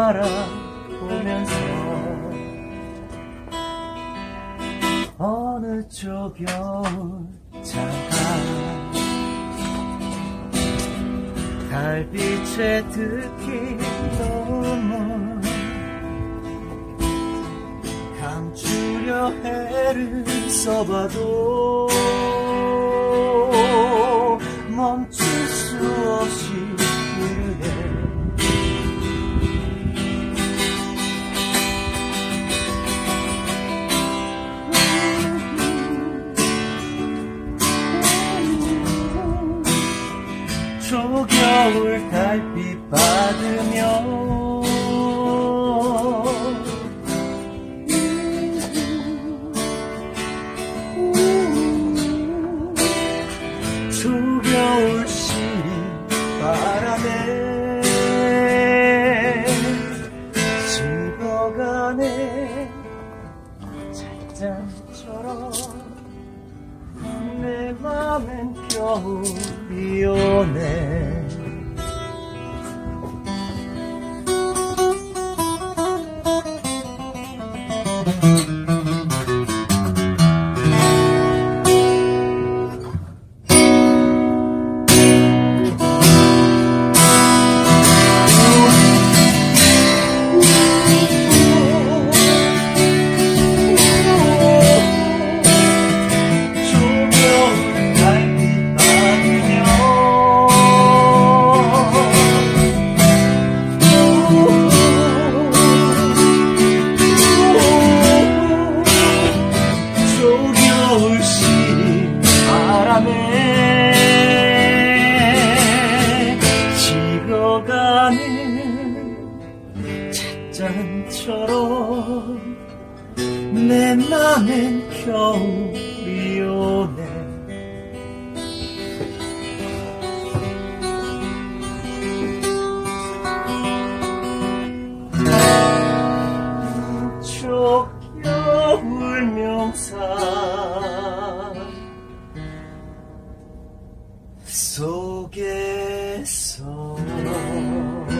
바라보면서 어느 쪽 겨울차가 달빛에 들킨 눈물 감추려 애를 써봐도 멈출 수 없이 흐르네. 초겨울 달빛 받으며 초겨울 시린 바람에 식어가네. 찻잔처럼 내 맘엔 겨울이 오네. 식어가는 찻잔처럼 내 맘엔 겨울이 오네. 초겨울 명사 속에서